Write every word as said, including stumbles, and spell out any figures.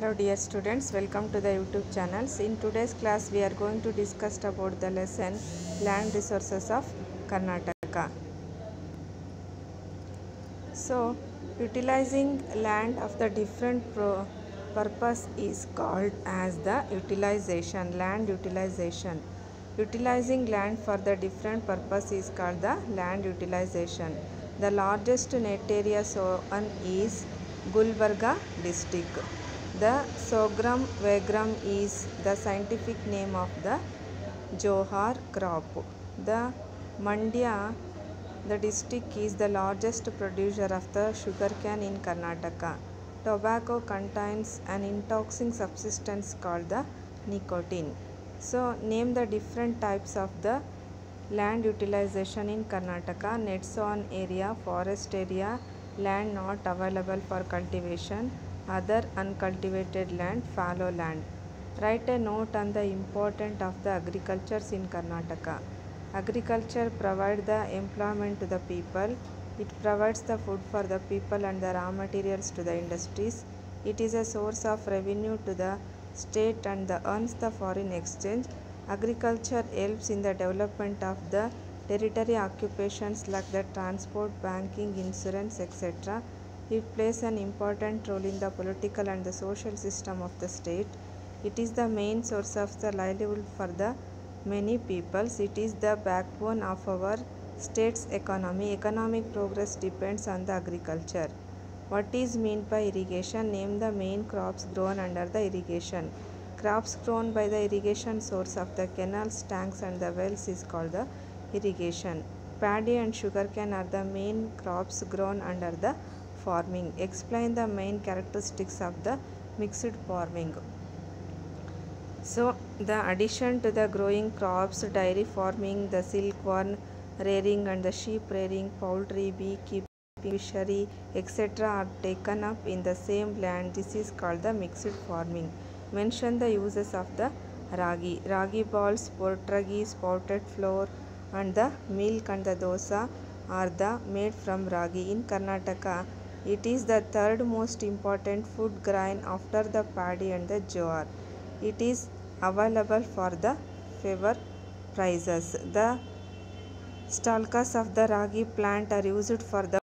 Hello dear students, welcome to the YouTube channels. In today's class we are going to discuss about the lesson land resources of Karnataka. So utilizing land of the different pro purpose is called as the utilization, land utilization. Utilizing land for the different purpose is called the land utilization. The largest net area sown is Gulbarga district. The sorghum vagram is the scientific name of the Johar crop. The Mandya, the district is the largest producer of the sugarcane in Karnataka. Tobacco contains an intoxicating substance called the nicotine. So, name the different types of the land utilization in Karnataka: net sown area, forest area, land not available for cultivation, other uncultivated land, fallow land. Write a note on the importance of the agriculture in Karnataka. Agriculture provides the employment to the people. It provides the food for the people and the raw materials to the industries. It is a source of revenue to the state and the earns the foreign exchange. Agriculture helps in the development of the territory occupations like the transport, banking, insurance, et cetera. It plays an important role in the political and the social system of the state. It is the main source of the livelihood for the many peoples. It is the backbone of our state's economy. Economic progress depends on the agriculture. What is meant by irrigation? Name the main crops grown under the irrigation. Crops grown by the irrigation source of the canals, tanks and the wells is called the irrigation. Paddy and sugarcane are the main crops grown under the farming. Explain the main characteristics of the mixed farming. So, the addition to the growing crops, dairy farming, the silkworm rearing and the sheep rearing, poultry, beekeeping, fishery, et cetera are taken up in the same land. This is called the mixed farming. Mention the uses of the ragi. Ragi balls, portragi, spouted flour and the milk and the dosa are the made from ragi. In Karnataka, it is the third most important food grain after the paddy and the jowar. It is available for the fair prices. The stalks of the ragi plant are used for the